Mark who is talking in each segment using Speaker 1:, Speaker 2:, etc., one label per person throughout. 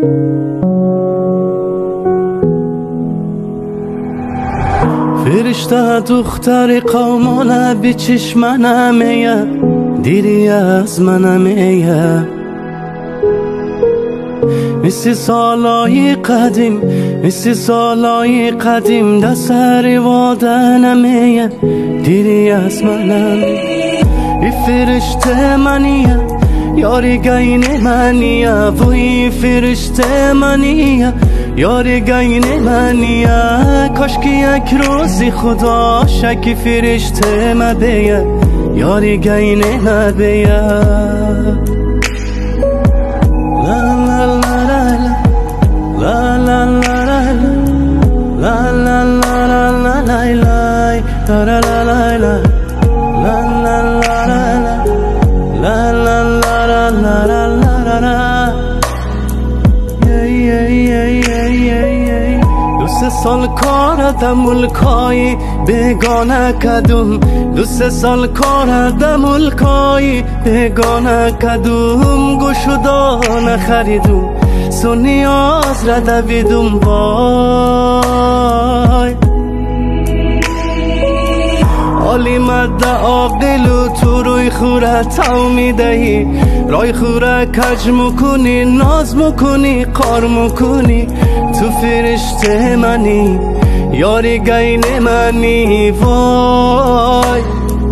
Speaker 1: فرشته دختر قومانه به چشمنمه دیری از منمه مثل سالای قدیم ده سر وادنمه دیری از منم ای فرشته منیه یاری گین منیه وی فرشته منیه یاری گین منیه کاش که یک روزی خدا شکی فرشته مبیه یاری گین مبیه دو سال کاردم ملکایی بگانه کدوم دو سال کاردم ملکایی بگانه کدوم گوشودا نخریدم سو نیاز را دویدم وای حالی مده عاقل و تو روی خوره تو میدهی رای خوره کج مکنی ناز مکنی قار مکنی تو فرشته منی یاری گین منی وای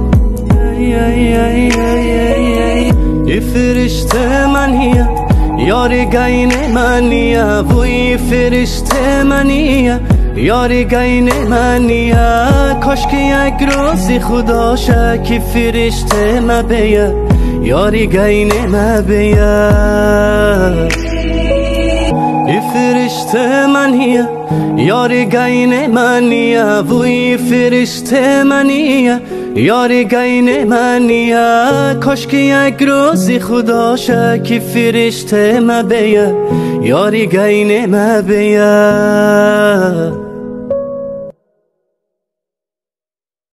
Speaker 1: ای فرشته منیه یاری گین منیه وی فرشته منیه یاری گین منیه کاش که یک روزی خدا شکی فرشته مبیه یاری گین مبیه ای فرشته منیه یاری گین منیه وی فرشته منیه یاری گین منیه کاش که یک روزی خدا شکی فرشته مبیه یاری گین مبیه